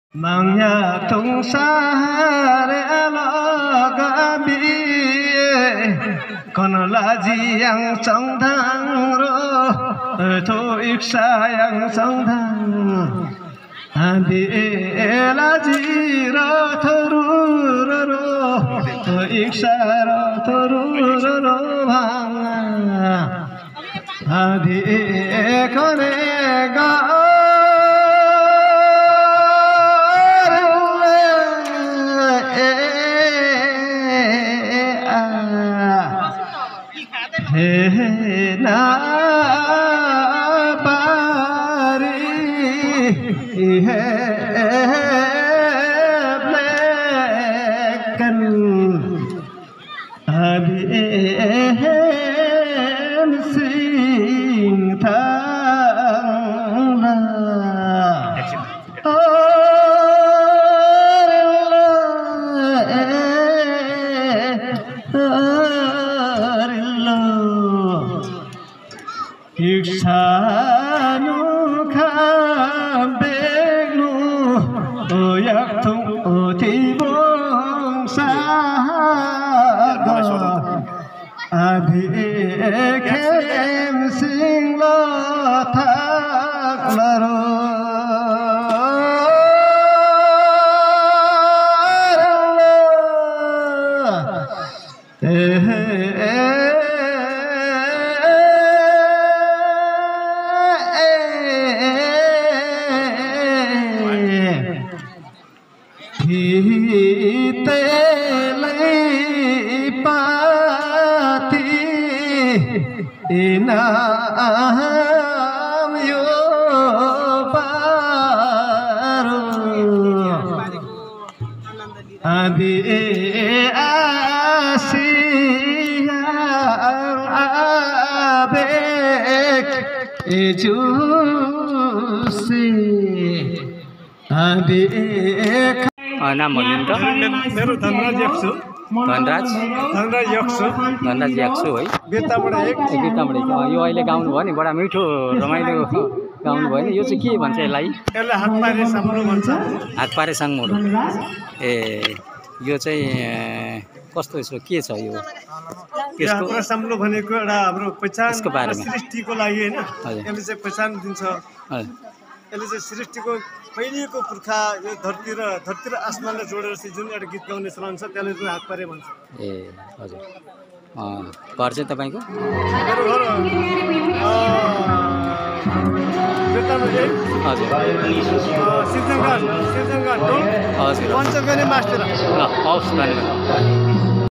Mangya tung sahare alagabi kon laji yang trong thang ro tho iksa yang trong thang andi laji ro thoru ro tho iksa ro thoru ro bhang adi kone ga na bari blekan adien sing thang Iksanu kambegnu oyak tung otibong saga adi kem sing lo thak laro te lấy pati inam yo paru adi asiyang abek ejusi adi नाम भन्नुहुन्छ मेरो धनराज याक्सु धनराज याक्सु है बेताबाट एक यो अहिले गाउनु भयो नि बडा मिठो रमाइलो गाउनु भयो नि यो चाहिँ के भन्छ यसलाई हातपारे साङ्मो भन्छ हातपारे साङ्मो ए यो चाहिँ कस्तो के छ यो त्यसको साङ्मो भनेको एउटा हाम्रो पहिचान यसको बारेमा सृष्टिको लागि हैन यसले चाहिँ पहिचान दिन्छ यसले चाहिँ सृष्टिको पहिलेको पुर्खा यो धरती र आसमानलाई जोडेर चाहिँ जुन एउटा गीत गाउने चलन छ त्यसले चाहिँ हातपारे भन्छ ए हजुर घर चाहिँ तपाईँको मेरो घर हजुर सिजनगान टोल हजुर पञ्चगनी मास्टर ल हवस् धन्यवाद